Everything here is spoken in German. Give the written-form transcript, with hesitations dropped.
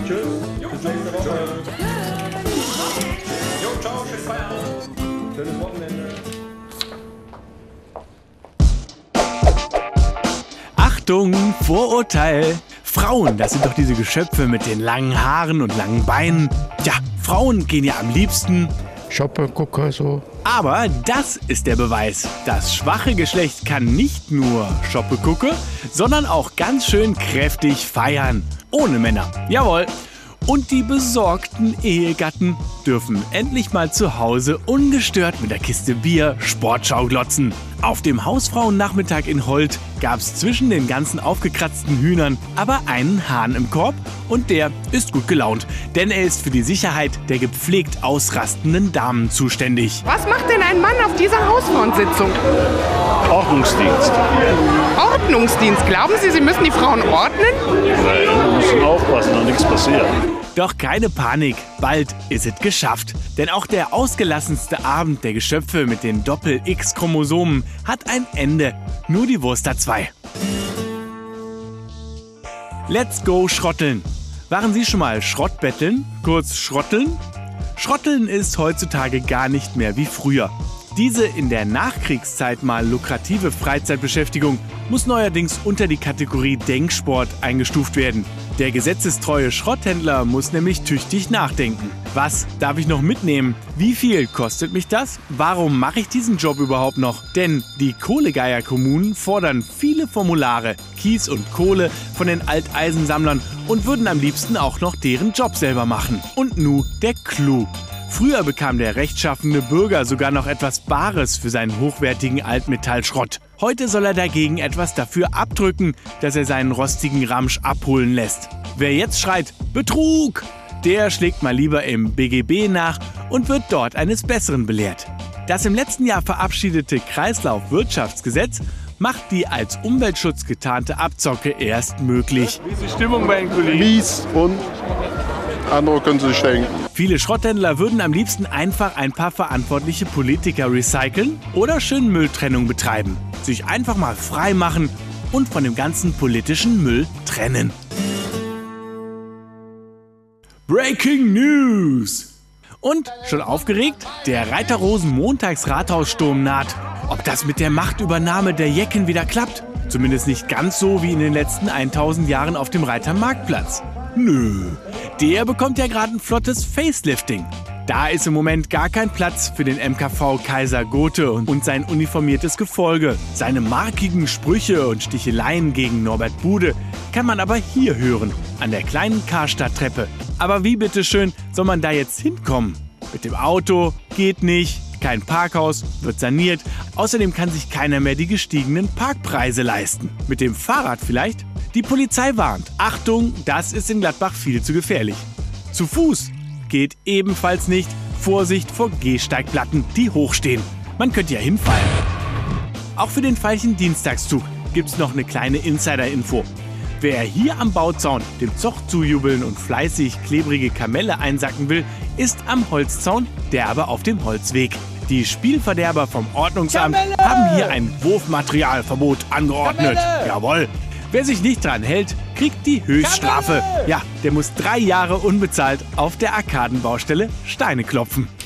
Tschüss. Bis nächste Woche. Jo, ciao, schönen Feierabend. Schönes Wochenende. Achtung, Vorurteil. Frauen, das sind doch diese Geschöpfe mit den langen Haaren und langen Beinen. Ja, Frauen gehen ja am liebsten shoppen, gucken, so. Aber das ist der Beweis. Das schwache Geschlecht kann nicht nur shoppe gucke, sondern auch ganz schön kräftig feiern. Ohne Männer. Jawohl. Und die besorgten Ehegatten dürfen endlich mal zu Hause ungestört mit der Kiste Bier Sportschau glotzen. Auf dem Hausfrauennachmittag in Holt gab's zwischen den ganzen aufgekratzten Hühnern aber einen Hahn im Korb und der ist gut gelaunt, denn er ist für die Sicherheit der gepflegt ausrastenden Damen zuständig. Was macht denn ein Mann auf dieser Hausfrauensitzung? Ordnungsdienst. Ordnungsdienst. Glauben Sie, Sie müssen die Frauen ordnen? Nein, wir müssen aufpassen, dass nichts passiert. Doch keine Panik, bald ist es geschafft. Denn auch der ausgelassenste Abend der Geschöpfe mit den Doppel-X-Chromosomen hat ein Ende. Nur die Wurster 2. Let's go schrotteln. Waren Sie schon mal Schrottbetteln? Kurz Schrotteln? Schrotteln ist heutzutage gar nicht mehr wie früher. Diese in der Nachkriegszeit mal lukrative Freizeitbeschäftigung muss neuerdings unter die Kategorie Denksport eingestuft werden. Der gesetzestreue Schrotthändler muss nämlich tüchtig nachdenken. Was darf ich noch mitnehmen? Wie viel kostet mich das? Warum mache ich diesen Job überhaupt noch? Denn die Kohlegeier-Kommunen fordern viele Formulare, Kies und Kohle von den Alteisensammlern und würden am liebsten auch noch deren Job selber machen. Und nu der Clou. Früher bekam der rechtschaffende Bürger sogar noch etwas Bares für seinen hochwertigen Altmetallschrott. Heute soll er dagegen etwas dafür abdrücken, dass er seinen rostigen Ramsch abholen lässt. Wer jetzt schreit Betrug, der schlägt mal lieber im BGB nach und wird dort eines Besseren belehrt. Das im letzten Jahr verabschiedete Kreislaufwirtschaftsgesetz macht die als Umweltschutz getarnte Abzocke erst möglich. Wie ist die Stimmung bei den Kollegen? Mies und andere können sich denken. Viele Schrotthändler würden am liebsten einfach ein paar verantwortliche Politiker recyceln oder schön Mülltrennung betreiben. Sich einfach mal frei machen und von dem ganzen politischen Müll trennen. Breaking News! Und, schon aufgeregt? Der Reiterrosen-Montags-Rathaussturm naht. Ob das mit der Machtübernahme der Jecken wieder klappt? Zumindest nicht ganz so wie in den letzten 1000 Jahren auf dem Reitermarktplatz. Nö, der bekommt ja gerade ein flottes Facelifting. Da ist im Moment gar kein Platz für den MKV Kaiser Gothe und sein uniformiertes Gefolge. Seine markigen Sprüche und Sticheleien gegen Norbert Bude kann man aber hier hören, an der kleinen Karstadttreppe. Aber wie bitteschön soll man da jetzt hinkommen? Mit dem Auto geht nicht, kein Parkhaus, wird saniert. Außerdem kann sich keiner mehr die gestiegenen Parkpreise leisten. Mit dem Fahrrad vielleicht? Die Polizei warnt. Achtung, das ist in Gladbach viel zu gefährlich. Zu Fuß geht ebenfalls nicht. Vorsicht vor Gehsteigplatten, die hochstehen. Man könnte ja hinfallen. Auch für den Veilchen-Dienstagszug gibt's noch eine kleine Insider-Info. Wer hier am Bauzaun dem Zoch zujubeln und fleißig klebrige Kamelle einsacken will, ist am Holzzaun, der aber auf dem Holzweg. Die Spielverderber vom Ordnungsamt haben hier ein Wurfmaterialverbot angeordnet. Jawohl. Wer sich nicht dran hält, kriegt die Höchststrafe. Ja, der muss 3 Jahre unbezahlt auf der Arkadenbaustelle Steine klopfen.